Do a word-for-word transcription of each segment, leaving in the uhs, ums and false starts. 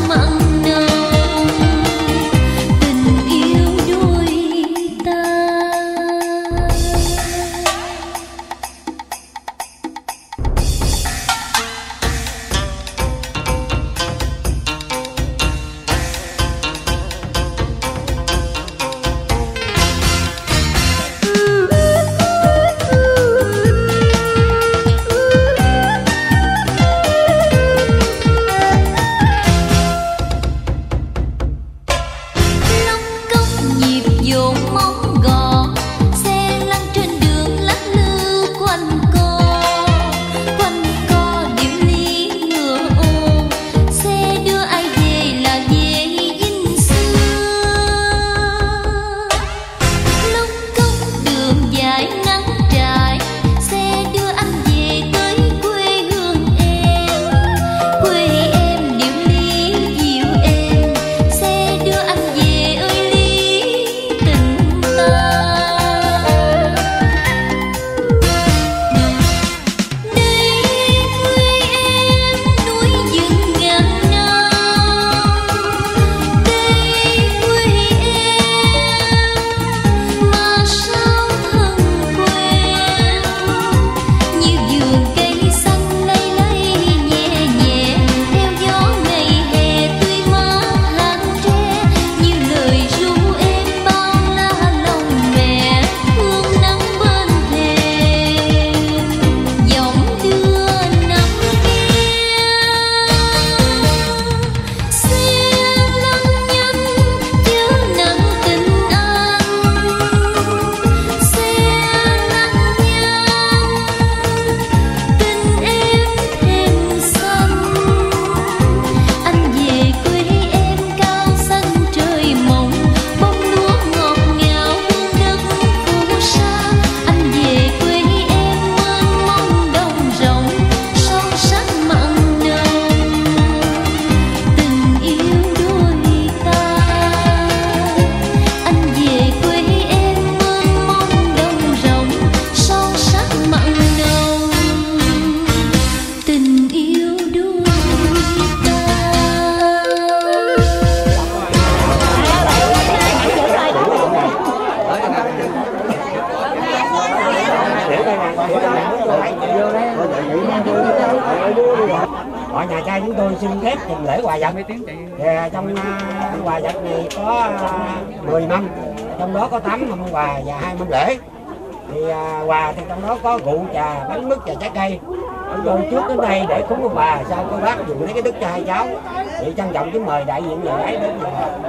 Ở nhà trai chúng tôi xin phép trình lễ hòa vật. Và trong uh, hòa vật này có uh, mười mâm, trong đó có tám mâm quà và hai mâm lễ. Thì uh, quà thì trong đó có rượu, trà, bánh mứt và trái cây. Chúng tôi trước đến đây để cúng ông bà, sau cô bác dùng lấy cái đức cho hai cháu. Thì trân trọng kính mời đại diện nhà gái đến.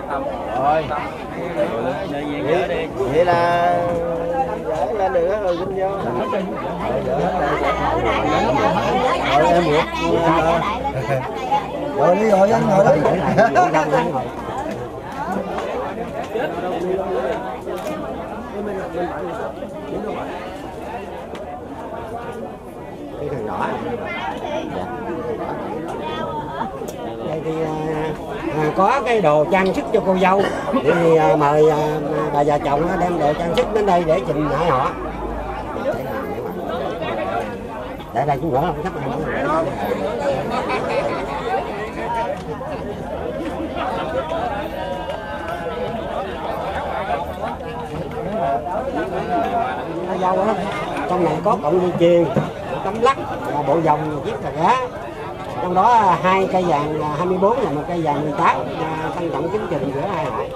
Rồi. Vậy, vậy là gửi lên được hết rồi, xin vô. Rồi em Nguyệt. Rồi đi rồi anh ngồi đó. Cái thằng nhỏ. Đây thì à, có cái đồ trang sức cho cô dâu. Thì à, mời à, bà già chồng đem đồ trang sức đến đây để trình hỏi họ. Để đây cũng rõ không khách hàng. Dâu á, trong này có cọng dây chuyền, tấm lắc, bộ vòng chiếc cà gá. Trong đó hai cây vàng hai mươi bốn và một cây vàng mười tám, trân trọng kính trình giữa hai họ.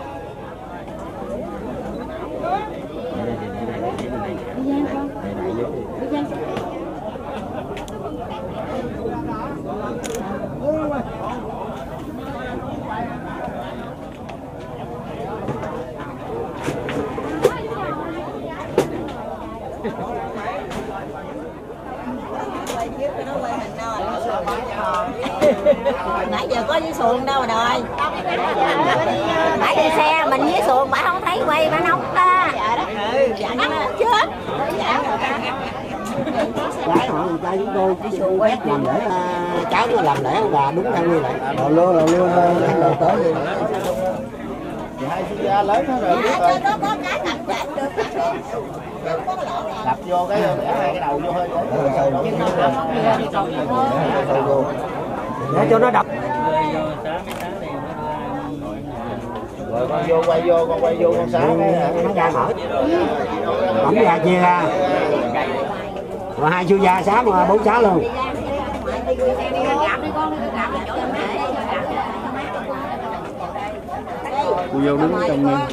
Nãy giờ có với xuồng đâu mà đòi. Nãy đi xe mình với xuồng bà không thấy quay, bà nóng ta. Ừ, dạ nóng chết. Dạ rồi ta. Gái họ người ta chúng tôi cái xuồng quét làm để uh, cháu nó làm lễ và đúng theo nghi lễ. Rồi luôn, rồi luôn ăn đầu tới đi. Hai sinh gia lớn hết rồi. Dạ, nó có cái tập chạy được. Đập vô cái để hai cái đầu vô hơi để cho nó đập. Rồi con vô quay vô, con quay vô con sáng nó ra mở. Không ra chia ra. Rồi hai chu gia sáu mà bốn sáu luôn. Cô vô đứng trong đi.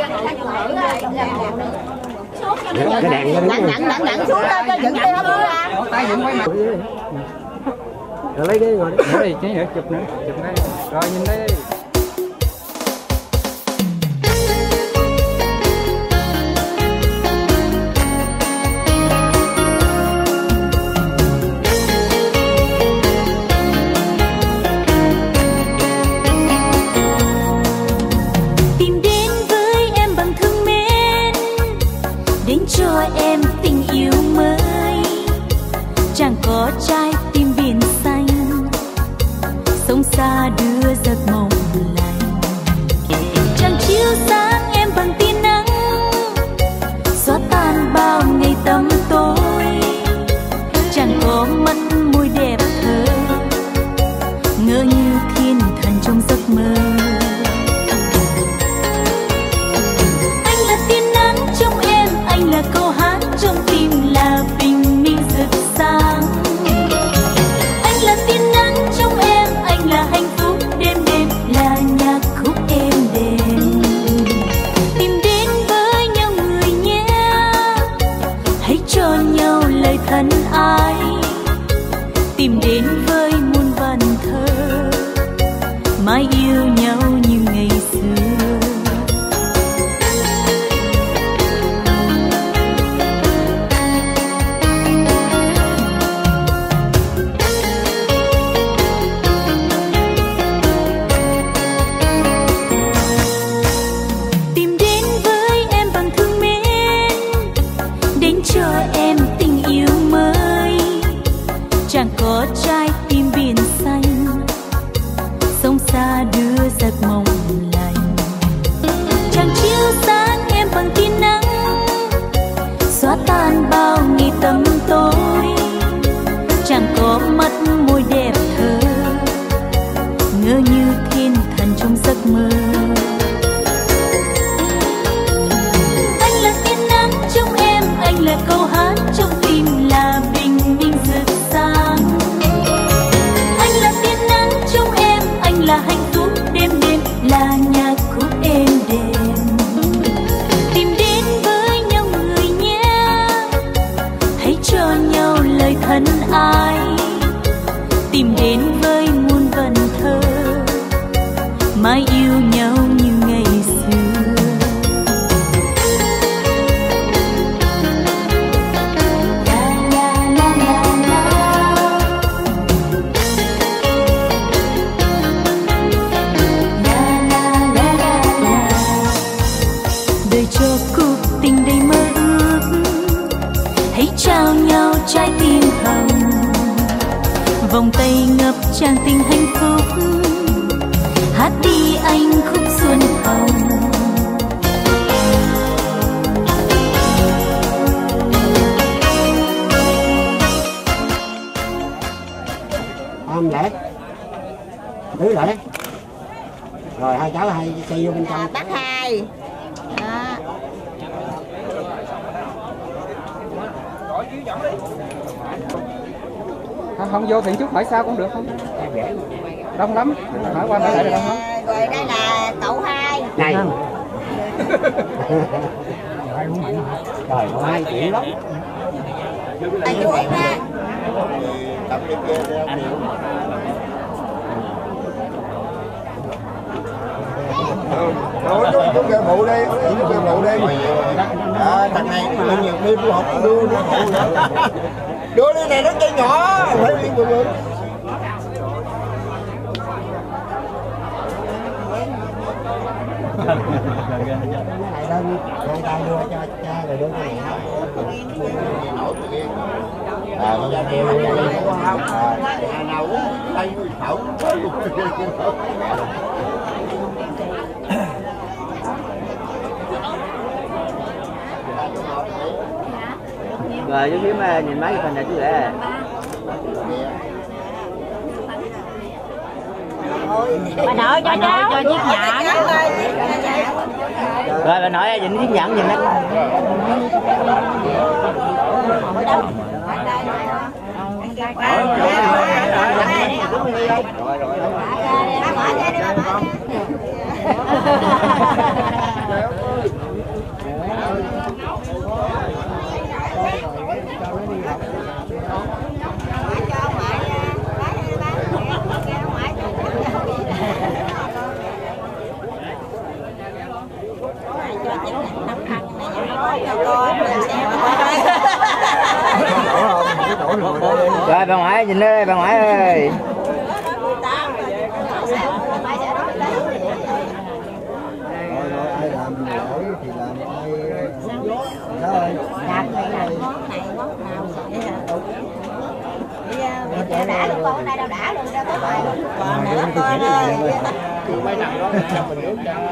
Cái đèn nặng nặng nặng nặng xuống đó cho dựng cái đó ra. Tay dựng quay mặt. Rồi lấy cái ngồi đi. Để đi, chứ nữa, chụp nữa, chụp đây. Rồi nhìn đây. Cho em tình yêu mới, chẳng có trái tim biển xanh, sông xa đưa giấc mộng lành. Chẳng chiếu sáng em bằng tia nắng, xóa tan bao ngày tăm tối. Chẳng có mắt môi đẹp thơ, ngỡ như thiên thần trong giấc mơ. Anh là câu hát trong tim, là bình minh rực sáng. Anh là tia nắng trong em, anh là hạnh phúc đêm đêm, là nhạc khúc êm đềm. Tìm đến với nhau người nhé, hãy cho nhau lời thân ái. Tìm đến với muôn vàn thơ, mãi yêu nhau như ngày xưa. Chẳng có trái tim biển xanh, sông xa đưa giấc mộng lành. Chẳng chiếu sáng em bằng tia nắng, xóa tan bao ngày tăm tối. Chẳng có mắt môi đẹp thơ, ngỡ như thiên thần trong giấc mơ. Anh là tia nắng trong em, anh là câu hát trong tim, là bình minh rực sáng. Anh là tia nắng trong em, anh là hạnh phúc đêm đêm, là nhạc khúc êm đềm. Tìm đến với nhau người nhé, hãy cho nhau lời thân ái. Tìm đến với muôn vần thơ, mãi yêu nhau như ngày xưa. Cho cuộc tình đầy mơ ước, hãy trao nhau trái tim hồng. Vòng tay ngập tràn tình hạnh phúc, hát đi anh khúc xuân hồng. Ôm lễ, tứ lễ. Rồi hai cháu hai xây vô bên trong. Bác hai. Đó. Không, không vô thì chút hỏi sao cũng được không? Đông lắm, hỏi qua hỏi lại được không? Rồi đây là cậu hai. Này. Trời ơi, chuyện lắm. Tại chú em ra. Rồi chú chú kêu phụ đi, chú kêu phụ đi. À, thằng này nó nhiều khi tôi không đưa đưa phụ nữa. Đưa đi này nó cây nhỏ, phải đi bự bự. Cái này đơn hai tay đưa cho cha rồi đưa cái này. À, nó ra kêu đi không? À, nào cũng tay thảo. Rồi chú Kiếm nhìn máy phần này chú rể. Bà đợi cho cháu cho chiếc nhẫn. Rồi bà nội nhìn chiếc nhẫn nhìn nó. Rồi bà ngoại nhìn đây bà ngoại ơi. Đã đã luôn con này đâu đã luôn ra tới bài luôn. Còn nữa con ơi. Mấy thằng đó cho mình nước cho.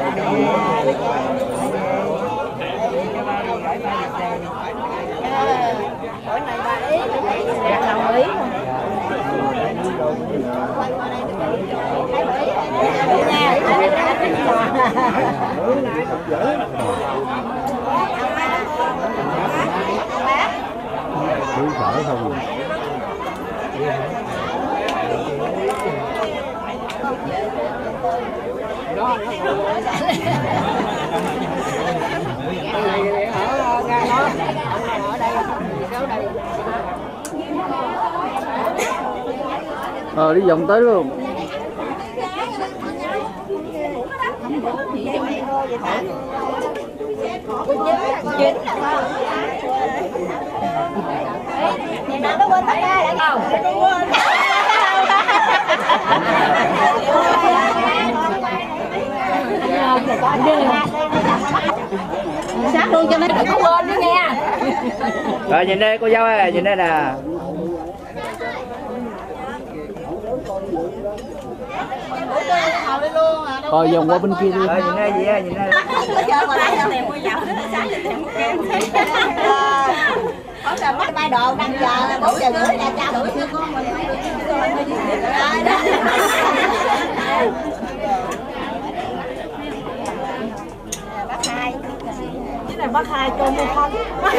Mỗi ngày ba ý, đặt đồng ý. Cứ sợ không. Ờ đi vòng tới luôn. Ngày nào nó quên tất cả lại không? Sát luôn cho nó đừng có quên nữa nghe. Rồi nhìn đây cô dâu ơi, nhìn đây nè. Rồi vòng qua bên kia đi. Rồi nhìn đây gì á, nhìn đây. Không là mất mai đồ năm giờ bốn giờ rưỡi là trao đổi chưa con mình. Bác hai. Cái này bác hai cho mua không?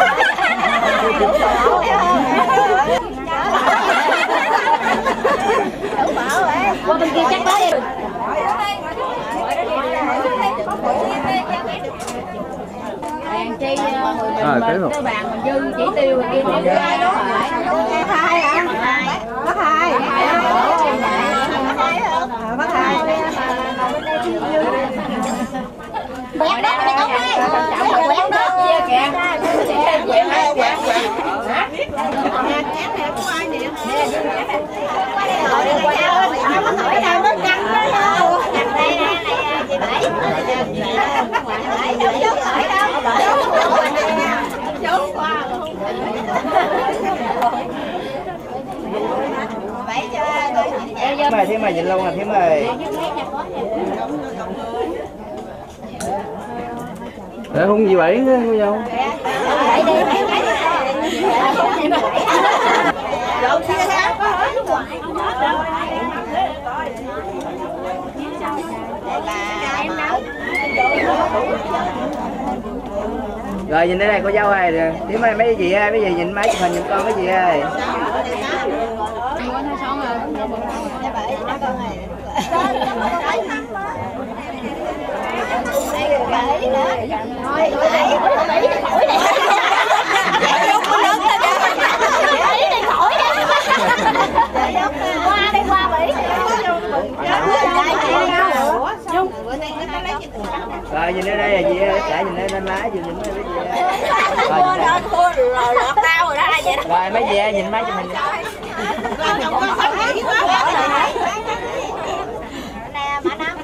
Qua bên kia chắc tới đi. Hàng chi À, cái rồi. cái bàn mình dư chỉ tiêu kia chỉ hai đó phải. Bác hai hả? Bác hai. Bác hai. Quẹt đó mày không ơi. Quẹt đó chia kìa. Quẹt hai quẹt quẹt. Hả? Nè chén nè của ai nè. Qua đây rồi đi qua đâu. Không có hỏi đâu nó căng đó đâu. Căng đây nè này chị Bảy. Bảy đâu đâu hỏi đâu. Trốn qua luôn. Bảy cho Mày thêm mày nhìn luôn nè thêm mày. Để không gì bảy cô dâu. Bảy đi, bảy bảy đi. Không gì bảy. Rồi kia ra có hỏi nước ngoài không hết đâu. Rồi nhìn đây này cô dâu ơi, tím ơi mấy gì ơi, mấy gì nhìn máy chụp hình nhìn con mấy gì ơi. Qua đây qua Mỹ. Rồi nhìn đây đây là gì ơi, cả nhìn đây lên máy nhìn nhìn mấy gì ơi. Rồi Lọt tao rồi đó ai vậy đó. rồi mấy gì ơi, nhìn máy chụp hình. Nè mã năm.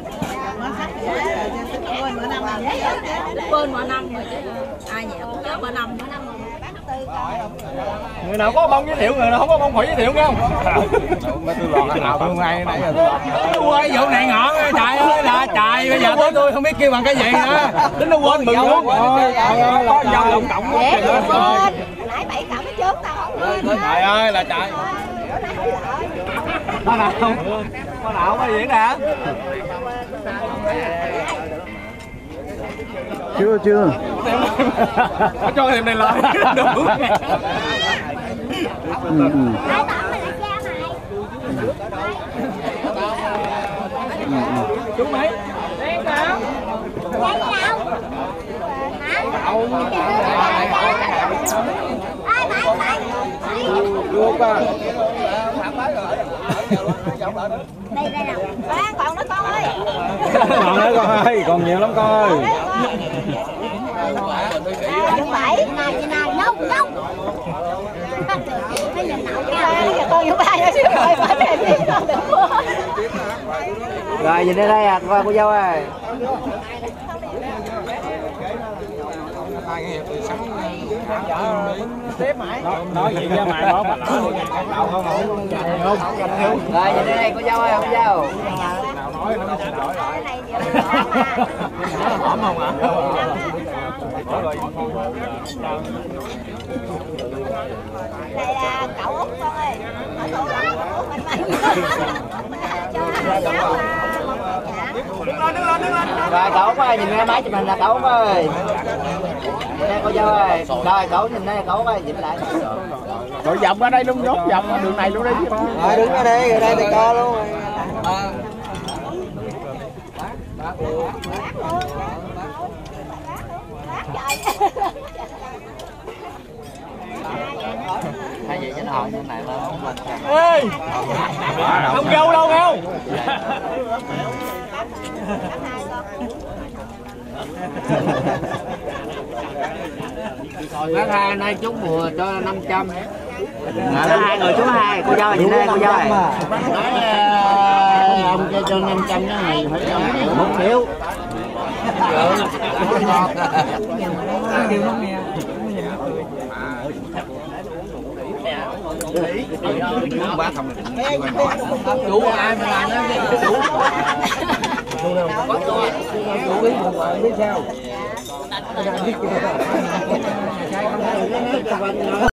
Quên mã năm rồi chứ. Ai nhẹ cũng nhớ mã năm, mã năm. Người nào có bông giới thiệu, người nào không có bông khỏi giới thiệu nghe không? Mấy tôi lọt cái nào tôi không ai nãy giờ tôi lọt. Tôi quay vụ này ngọn trời ơi là trời, bây giờ tới tôi không biết kêu bằng cái gì nữa. Tính nó quên mừng luôn. Thôi, có dâu lòng cộng quá. Nãy bảy cộng trước tao không quên. Trời ơi là trời. Có nào không? Có nào không có diễn nè? Chưa chưa. Có cho thêm này lại. Ừ, ừ. Chú mấy? Đen nào? Đen nào? Hả? Ai bảy bảy. Được à. Đây đây nào. Ba còn nữa con ơi. Còn nữa con ơi, còn nhiều lắm con ơi. Được bảy. Này chị này nông nông. Bây giờ nấu nha. Con vô ba cho xíu rồi ba để đi con được mua. Rồi nhìn đây đây à, qua cô dâu ơi. Nói gì chứ mày bỏ mặt không không không. Rồi nhìn đây đây cô dâu ơi, cô dâu. Cái này giờ Hổm không ạ? đây là cậu Út con ơi. Ở tổ đó cậu Út mình mình. Cho hai cháu à, một chả. Rồi cậu Út ơi, nhìn đây máy chụp hình là cậu Út ơi. Nhìn đây cô dâu ơi. Rồi cậu nhìn đây cậu Út ơi, nhìn lại. Rồi dòng ở đây luôn, dốt dòng đường này luôn đi. Rồi đứng ở đây, ở đây thì co luôn. Hay gì trên hòn như này mà không mình. Ê! Không gâu đâu nghe. Bác hai nay trúng mùa cho năm trăm. Đó hai người trúng hai, cô dâu nhìn đây cô dâu này. Nói ông cho cho năm trăm cái này phải cho một triệu. Chủ ai mà làm nó chủ. Có cho chủ biết một biết sao.